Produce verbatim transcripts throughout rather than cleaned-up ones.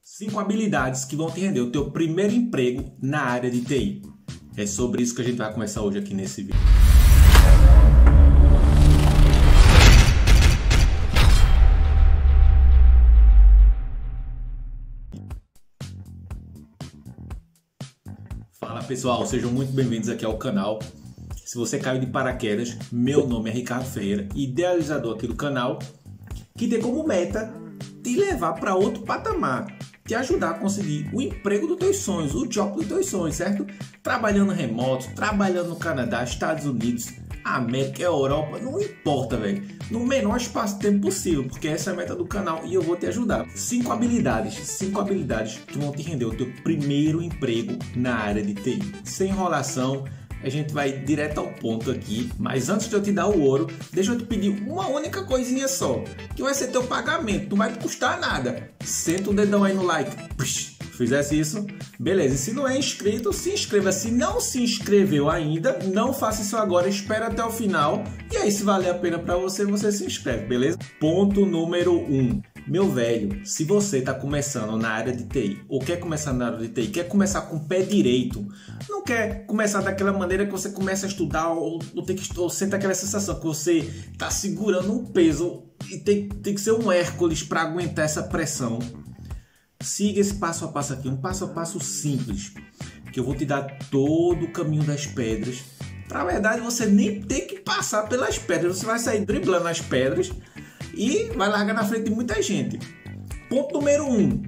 Cinco habilidades que vão te render o teu primeiro emprego na área de T I. É sobre isso que a gente vai conversar hoje aqui nesse vídeo. Fala pessoal, sejam muito bem-vindos aqui ao canal. Se você caiu de paraquedas, meu nome é Ricardo Ferreira, idealizador aqui do canal, que tem como meta te levar para outro patamar, te ajudar a conseguir o emprego dos teus sonhos, o job dos teus sonhos, certo? Trabalhando remoto, trabalhando no Canadá, Estados Unidos, América, Europa, não importa, velho. No menor espaço de tempo possível, porque essa é a meta do canal e eu vou te ajudar. Cinco habilidades, cinco habilidades que vão te render o teu primeiro emprego na área de T I. Sem enrolação, a gente vai direto ao ponto aqui, mas antes de eu te dar o ouro, deixa eu te pedir uma única coisinha só, que vai ser teu pagamento, não vai te custar nada. Senta o dedão aí no like, Push, fizesse isso, beleza. E se não é inscrito, se inscreva. Se não se inscreveu ainda, não faça isso agora, espera até o final, e aí se valer a pena para você, você se inscreve, beleza? Ponto número um. Meu velho, se você está começando na área de T I, ou quer começar na área de T I, quer começar com o pé direito, não quer começar daquela maneira que você começa a estudar, ou, ou, tem que, ou sente aquela sensação que você está segurando um peso e tem, tem que ser um Hércules para aguentar essa pressão. Siga esse passo a passo aqui, um passo a passo simples, que eu vou te dar todo o caminho das pedras. Para a verdade, você nem tem que passar pelas pedras, você vai sair driblando as pedras e vai largar na frente de muita gente. Ponto número um.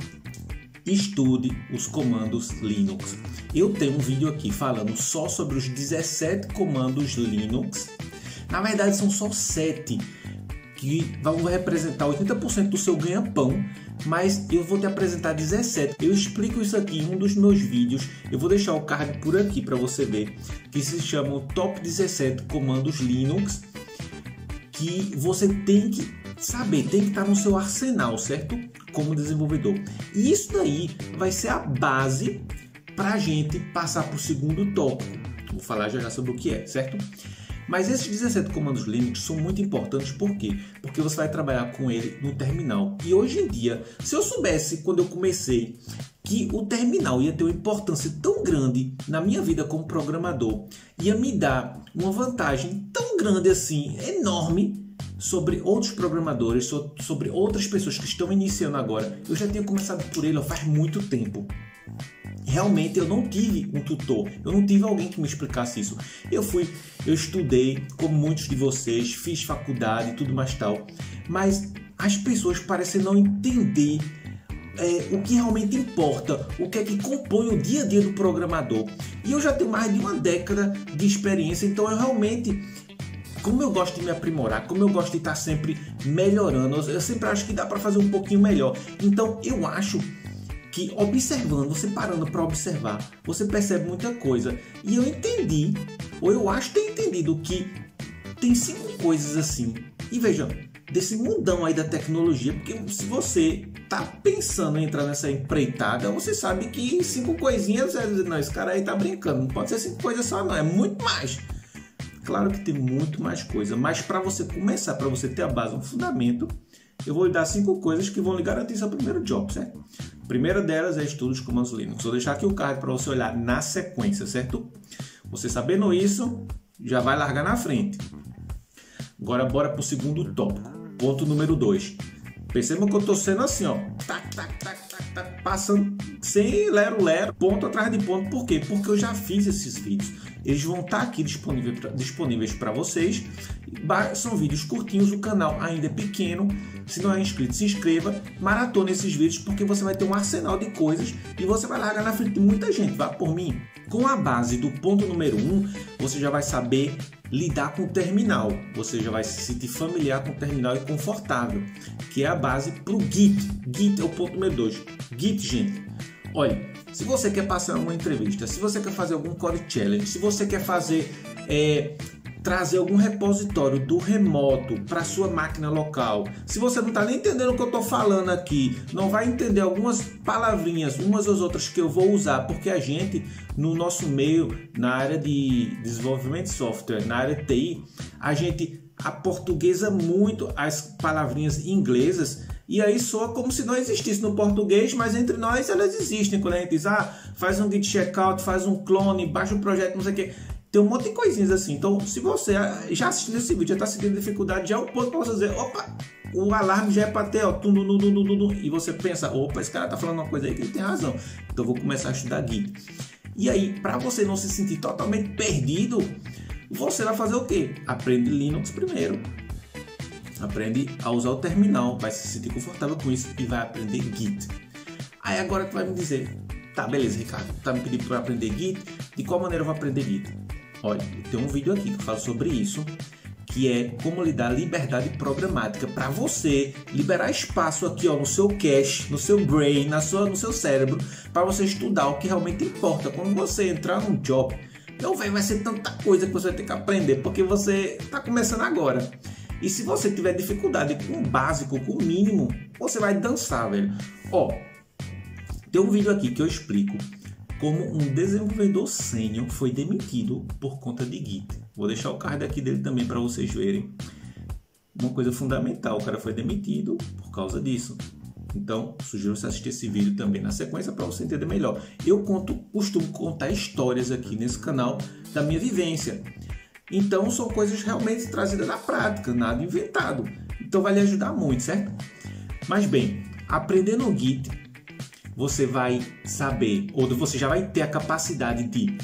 Estude os comandos Linux. Eu tenho um vídeo aqui falando só sobre os dezessete comandos Linux. Na verdade são só sete que vão representar oitenta por cento do seu ganha-pão, mas eu vou te apresentar dezessete. Eu explico isso aqui em um dos meus vídeos. Eu vou deixar o card por aqui para você ver, que se chama o Top dezessete Comandos Linux, que você tem que saber, tem que estar no seu arsenal, certo? Como desenvolvedor. E isso daí vai ser a base para a gente passar para o segundo tópico. Vou falar já já sobre o que é, certo? Mas esses dezessete comandos Linux são muito importantes, por quê? Porque você vai trabalhar com ele no terminal. E hoje em dia, se eu soubesse quando eu comecei que o terminal ia ter uma importância tão grande na minha vida como programador, ia me dar uma vantagem tão grande assim, enorme, sobre outros programadores, sobre outras pessoas que estão iniciando agora, eu já tinha começado por ele faz muito tempo. Realmente eu não tive um tutor, eu não tive alguém que me explicasse isso. Eu fui, eu estudei, como muitos de vocês, fiz faculdade e tudo mais tal, mas as pessoas parecem não entender é, o que realmente importa, o que é que compõe o dia a dia do programador. E eu já tenho mais de uma década de experiência, então eu realmente, como eu gosto de me aprimorar, como eu gosto de estar sempre melhorando, eu sempre acho que dá para fazer um pouquinho melhor. Então eu acho que observando, você parando para observar, você percebe muita coisa. E eu entendi, ou eu acho ter entendido, que tem cinco coisas assim. E veja, desse mundão aí da tecnologia, porque se você tá pensando em entrar nessa empreitada, você sabe que cinco coisinhas, não, esse cara aí tá brincando, não pode ser cinco coisas só não, é muito mais. Claro que tem muito mais coisa, mas para você começar, para você ter a base, um fundamento, eu vou lhe dar cinco coisas que vão lhe garantir seu primeiro job, certo? A primeira delas é estudo de comandos Linux. Vou deixar aqui o card para você olhar na sequência, certo? Você sabendo isso, já vai largar na frente. Agora bora para o segundo tópico. Ponto número dois. Percebam que eu estou sendo assim, ó, tac, tac, tac, tac, tac, passando sem lero-lero, ponto atrás de ponto. Por quê? Porque eu já fiz esses vídeos. Eles vão estar aqui disponíveis para vocês. São vídeos curtinhos, o canal ainda é pequeno. Se não é inscrito, se inscreva, maratona esses vídeos, porque você vai ter um arsenal de coisas e você vai largar na frente de muita gente. Vá por mim. Com a base do ponto número um, você já vai saber lidar com o terminal. Você já vai se sentir familiar com o terminal e confortável, que é a base para o Git. Git é o ponto número dois. Git, gente. Olha, se você quer passar uma entrevista, se você quer fazer algum code challenge, se você quer fazer, é, trazer algum repositório do remoto para sua máquina local, se você não está nem entendendo o que eu estou falando aqui, não vai entender algumas palavrinhas, umas ou outras que eu vou usar, porque a gente, no nosso meio, na área de desenvolvimento de software, na área de T I, a gente aportuguesa muito as palavrinhas inglesas E aí soa como se não existisse no português, mas entre nós elas existem. Quando a gente diz, ah, faz um git checkout, faz um clone, baixa o projeto, não sei o quê. Tem um monte de coisinhas assim. Então, se você já assistindo esse vídeo, já está sentindo dificuldade, já é um ponto para você dizer, opa, o alarme já é para ter, ó, tum, tum, tum, tum, tum, tum, e você pensa, opa, esse cara tá falando uma coisa aí que ele tem razão. Então, eu vou começar a estudar Git. E aí, para você não se sentir totalmente perdido, você vai fazer o quê? Aprende Linux primeiro. Aprende a usar o terminal, vai se sentir confortável com isso e vai aprender Git. Aí agora tu vai me dizer, tá, beleza, Ricardo, tá me pedindo para aprender Git, de qual maneira eu vou aprender Git? Olha, tem um vídeo aqui que fala sobre isso, que é como lhe dar liberdade programática para você liberar espaço aqui, ó, no seu cache, no seu brain, na sua, no seu cérebro, para você estudar o que realmente importa. Quando você entrar num job, não vai ser tanta coisa que você vai ter que aprender, porque você está começando agora. E se você tiver dificuldade com o básico, com o mínimo, você vai dançar, velho. Ó, tem um vídeo aqui que eu explico como um desenvolvedor sênior foi demitido por conta de Git. Vou deixar o card aqui dele também para vocês verem. Uma coisa fundamental, o cara foi demitido por causa disso. Então, sugiro você assistir esse vídeo também na sequência para você entender melhor. Eu conto, costumo contar histórias aqui nesse canal da minha vivência. Então, são coisas realmente trazidas na prática, nada inventado. Então, vai lhe ajudar muito, certo? Mas bem, aprendendo o Git, você vai saber, ou você já vai ter a capacidade de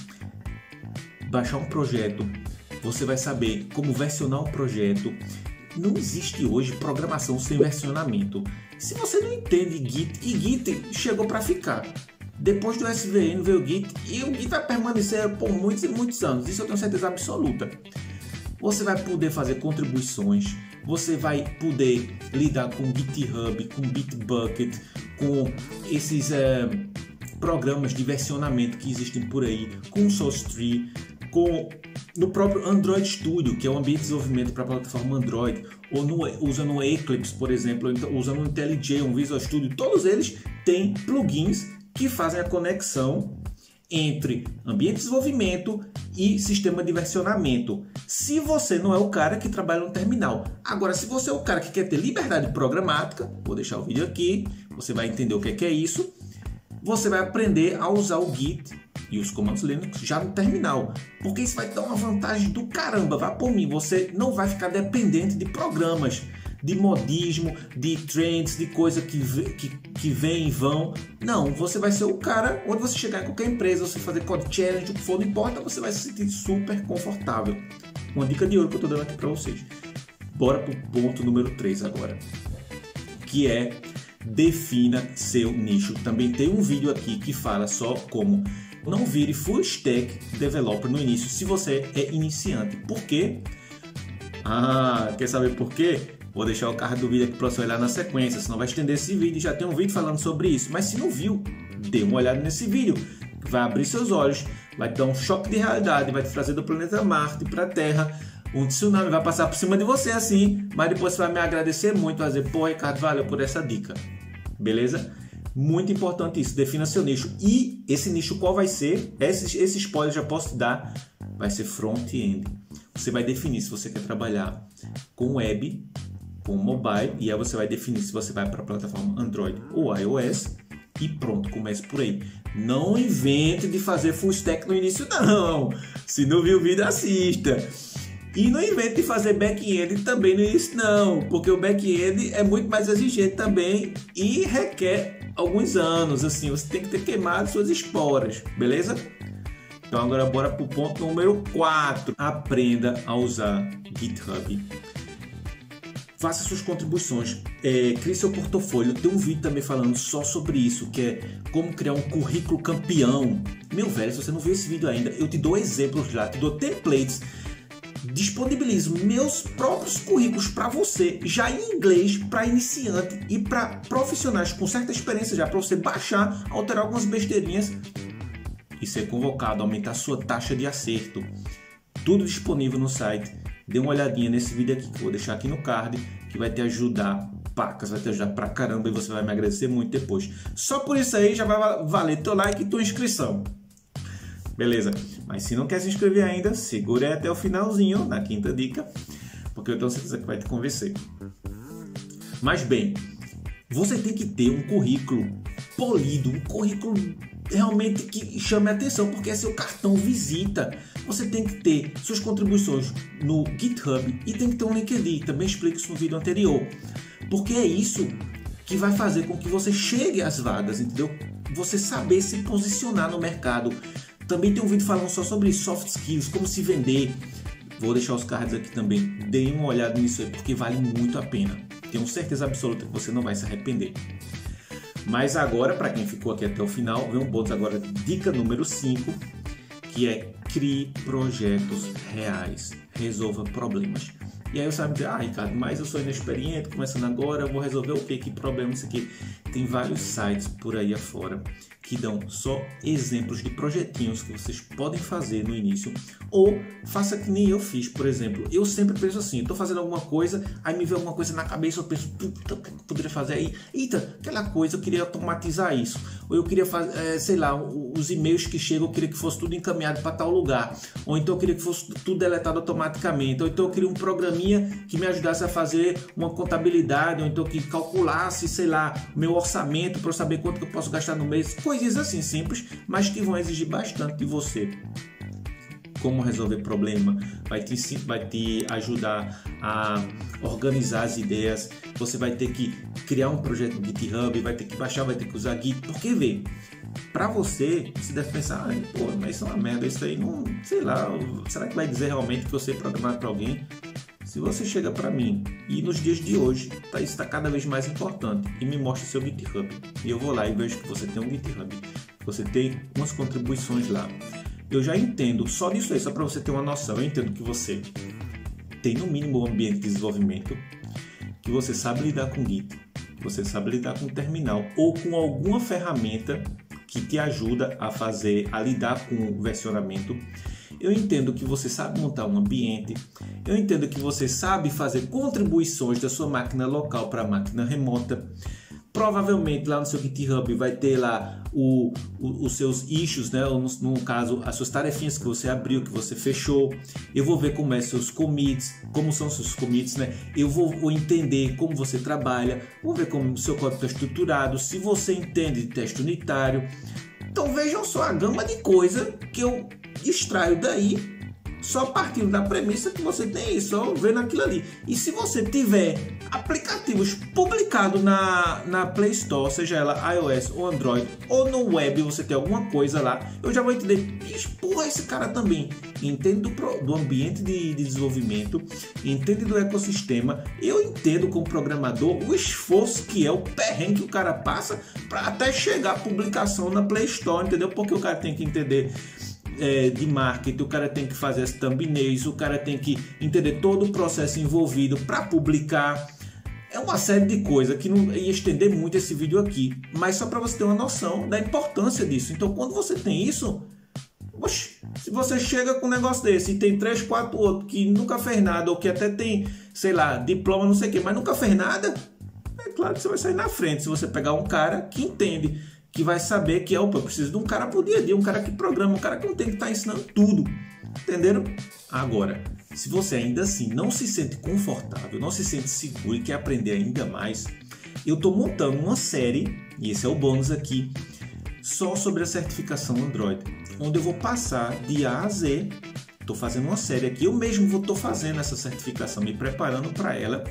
baixar um projeto, você vai saber como versionar o projeto. Não existe hoje programação sem versionamento. Se você não entende Git, e Git chegou para ficar. Depois do S V N veio o Git, e o Git vai permanecer por muitos e muitos anos, isso eu tenho certeza absoluta. Você vai poder fazer contribuições, você vai poder lidar com GitHub, com Bitbucket, com esses é, programas de versionamento que existem por aí, com o SourceTree, com no próprio Android Studio, que é um ambiente de desenvolvimento para a plataforma Android, ou no, usando o Eclipse, por exemplo, ou usando o IntelliJ, um Visual Studio, todos eles têm plugins que fazem a conexão entre ambiente de desenvolvimento e sistema de versionamento. Se você não é o cara que trabalha no terminal. Agora, se você é o cara que quer ter liberdade programática, vou deixar o vídeo aqui, você vai entender o que é isso. Você vai aprender a usar o Git e os comandos Linux já no terminal, porque isso vai te dar uma vantagem do caramba. Vá por mim, você não vai ficar dependente de programas, de modismo, de trends, de coisa que, que, que vem e vão. Não, você vai ser o cara, onde você chegar em qualquer empresa, você fazer code challenge, o que for, não importa, você vai se sentir super confortável. Uma dica de ouro que eu estou dando aqui para vocês. Bora pro ponto número três agora, que é defina seu nicho. Também tem um vídeo aqui que fala só como não vire full stack developer no início, se você é iniciante. Por quê? Ah, quer saber por quê? Vou deixar o card do vídeo aqui para você olhar na sequência, senão vai estender esse vídeo. Já tem um vídeo falando sobre isso, mas se não viu, dê uma olhada nesse vídeo. Vai abrir seus olhos, vai te dar um choque de realidade, vai te trazer do planeta Marte para a Terra. Um tsunami vai passar por cima de você assim, mas depois você vai me agradecer muito, vai dizer, pô, Ricardo, valeu por essa dica. Beleza? Muito importante isso, defina seu nicho. E esse nicho qual vai ser? Esse, esse spoiler já posso te dar, vai ser front-end. Você vai definir se você quer trabalhar com web, com mobile, e aí você vai definir se você vai para a plataforma Android ou iOS, e pronto, comece por aí. Não invente de fazer full stack no início não. Se não viu o vídeo, assista. E não invente de fazer back-end também no início não, porque o back-end é muito mais exigente também e requer alguns anos, assim, você tem que ter queimado suas esporas, beleza? Então agora bora pro ponto número quatro. Aprenda a usar GitHub. Faça suas contribuições, é, crie seu portfólio. Tem um vídeo também falando só sobre isso, que é como criar um currículo campeão. Meu velho, se você não viu esse vídeo ainda, eu te dou exemplos lá, te dou templates, disponibilizo meus próprios currículos para você, já em inglês, para iniciante e para profissionais com certa experiência já, para você baixar, alterar algumas besteirinhas e ser convocado, aumentar sua taxa de acerto. Tudo disponível no site. Dê uma olhadinha nesse vídeo aqui, que eu vou deixar aqui no card, que vai te ajudar, pacas, vai te ajudar pra caramba e você vai me agradecer muito depois. Só por isso aí já vai valer teu like e tua inscrição. Beleza? Mas se não quer se inscrever ainda, segura aí até o finalzinho, na quinta dica, porque eu tenho certeza que vai te convencer. Mas bem, você tem que ter um currículo polido, um currículo realmente que chame a atenção, porque é seu cartão visita. Você tem que ter suas contribuições no GitHub e tem que ter um LinkedIn. Também explico isso no vídeo anterior, porque é isso que vai fazer com que você chegue às vagas, entendeu? Você saber se posicionar no mercado. Também tem um vídeo falando só sobre soft skills, como se vender. Vou deixar os cards aqui também. Deem uma olhada nisso aí, porque vale muito a pena. Tenho certeza absoluta que você não vai se arrepender. Mas agora, para quem ficou aqui até o final, vem um bônus agora, dica número cinco, que é crie projetos reais, resolva problemas. E aí você vai me dizer, ah, Ricardo, mas eu sou inexperiente, começando agora, eu vou resolver o quê? Que problema isso aqui? Tem vários sites por aí afora que dão só exemplos de projetinhos que vocês podem fazer no início, ou faça que nem eu fiz, por exemplo. Eu sempre penso assim, estou fazendo alguma coisa, aí me vem alguma coisa na cabeça, eu penso, puta, o que eu poderia fazer aí? Eita, aquela coisa, eu queria automatizar isso. Ou eu queria fazer, é, sei lá, os e-mails que chegam, eu queria que fosse tudo encaminhado para tal lugar. Ou então eu queria que fosse tudo deletado automaticamente. Ou então eu queria um programinha que me ajudasse a fazer uma contabilidade, ou então que calculasse, sei lá, meu orçamento para eu saber quanto que eu posso gastar no mês. Coisas assim simples, mas que vão exigir bastante de você. Como resolver problema, vai te, vai te ajudar a organizar as ideias. Você vai ter que criar um projeto no GitHub, vai ter que baixar, vai ter que usar Git. Porque vê, para você, você deve pensar, ah, pô, mas isso é uma merda, isso aí não, sei lá, será que vai dizer realmente que eu sei programar para alguém? Se você chega para mim e nos dias de hoje tá, isso está cada vez mais importante e me mostra seu GitHub e eu vou lá e vejo que você tem um GitHub, você tem umas contribuições lá, eu já entendo, só disso aí, só para você ter uma noção, eu entendo que você tem no mínimo um ambiente de desenvolvimento, que você sabe lidar com Git, que você sabe lidar com terminal ou com alguma ferramenta que te ajuda a fazer, a lidar com o versionamento. Eu entendo que você sabe montar um ambiente, eu entendo que você sabe fazer contribuições da sua máquina local para a máquina remota. Provavelmente lá no seu GitHub vai ter lá o, o, os seus issues, né? Ou no, no caso, as suas tarefinhas que você abriu, que você fechou. Eu vou ver como é seus commits, como são seus commits, né? Eu vou, vou entender como você trabalha, vou ver como o seu código está estruturado, se você entende de teste unitário. Então vejam só a gama de coisa que eu extraio daí, só partindo da premissa que você tem isso, só vendo aquilo ali. E se você tiver aplicativos publicados na, na Play Store, seja ela iOS ou Android, ou no web você tem alguma coisa lá, eu já vou entender, porra, esse cara também entende do, do ambiente de, de desenvolvimento, entende do ecossistema, eu entendo como programador o esforço que é, o perrengue que o cara passa para até chegar a publicação na Play Store, entendeu? Porque o cara tem que entender É, de marketing, o cara tem que fazer as thumbnails, o cara tem que entender todo o processo envolvido para publicar. É uma série de coisas que não ia estender muito esse vídeo aqui, mas só para você ter uma noção da importância disso. Então, quando você tem isso, oxe, se você chega com um negócio desse e tem três, quatro outros que nunca fez nada, ou que até tem, sei lá, diploma, não sei o que, mas nunca fez nada, é claro que você vai sair na frente se você pegar um cara que entende, que vai saber que, opa, eu preciso de um cara por dia a dia, um cara que programa, um cara que não tem que estar ensinando tudo, entenderam? Agora, se você ainda assim não se sente confortável, não se sente seguro e quer aprender ainda mais, eu estou montando uma série, e esse é o bônus aqui, só sobre a certificação Android, onde eu vou passar de A a Z, estou fazendo uma série aqui, eu mesmo vou estou fazendo essa certificação, me preparando para ela,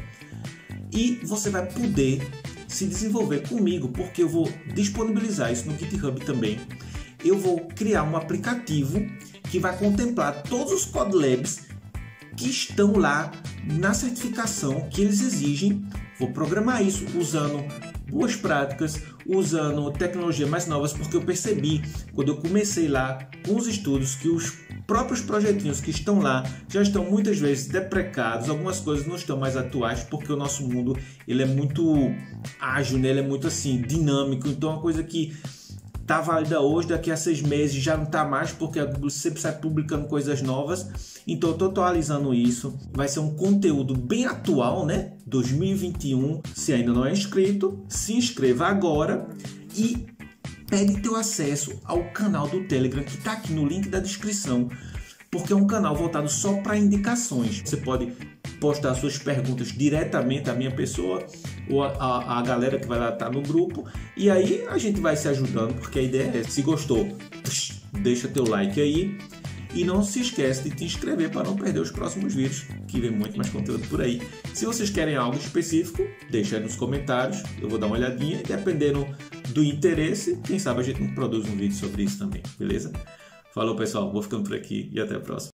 e você vai poder se desenvolver comigo, porque eu vou disponibilizar isso no GitHub também. Eu vou criar um aplicativo que vai contemplar todos os Codelabs que estão lá na certificação que eles exigem. Vou programar isso usando boas práticas, usando tecnologias mais novas, porque eu percebi, quando eu comecei lá com os estudos, que os próprios projetinhos que estão lá já estão muitas vezes deprecados, algumas coisas não estão mais atuais, porque o nosso mundo ele é muito ágil, né? Ele é muito assim, dinâmico, então é uma coisa que está válida hoje, daqui a seis meses já não está mais, porque a Google sempre sai publicando coisas novas. Então eu estou atualizando isso, vai ser um conteúdo bem atual, né? dois mil e vinte e um, se ainda não é inscrito, se inscreva agora e pede teu acesso ao canal do Telegram, que está aqui no link da descrição, porque é um canal voltado só para indicações. Você pode postar suas perguntas diretamente à minha pessoa ou a, a galera que vai lá estar no grupo, e aí a gente vai se ajudando, porque a ideia é, se gostou, deixa teu like aí e não se esquece de te inscrever para não perder os próximos vídeos, que vem muito mais conteúdo por aí. Se vocês querem algo específico, deixa aí nos comentários, eu vou dar uma olhadinha e dependendo do interesse, quem sabe a gente não produz um vídeo sobre isso também, beleza? Falou pessoal, vou ficando por aqui e até a próxima.